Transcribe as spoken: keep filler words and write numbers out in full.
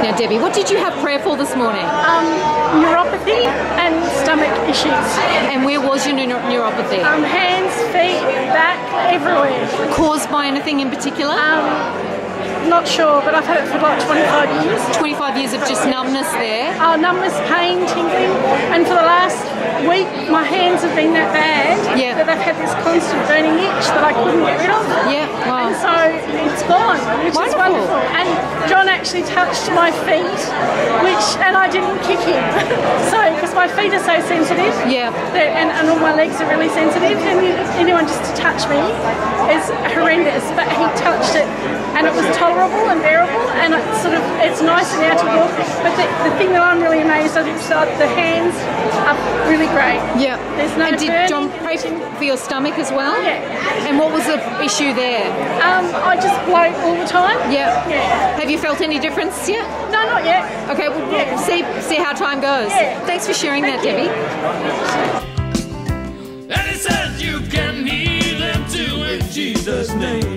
Now, Debbie, what did you have prayer for this morning? Um, neuropathy and stomach issues. And where was your neu- neuropathy? Um, hands, feet, back, everywhere. Caused by anything in particular? Um, not sure, but I've had it for like twenty-five years. twenty-five years of just numbness there? Oh, numbness, pain, tingling, and for the last week my hands have been that bad yeah. that they've had this constant burning itch that I couldn't get rid of. Yeah, wow. And so it's gone, which wonderful. is wonderful. And John actually touched my feet, which, and I didn't kick him. So, because my feet are so sensitive, yeah, and, and all my legs are really sensitive, and anyone just to touch me is horrendous. But he touched it, and it was tolerable and bearable, and it's sort of, it's nice now to walk. But the, the thing that I'm really amazed at is that the hands are really great. Yeah. There's no and did burning. John pray for your stomach as well? Yeah. And what was the issue there? Um, I just bloat all the time. Yeah. Yeah. Have you felt any difference yet? No, not yet. Okay, well, yeah. see see how time goes. Yeah. Thanks for sharing Thank that, you. Debbie. And he says you can heal him too in Jesus' name.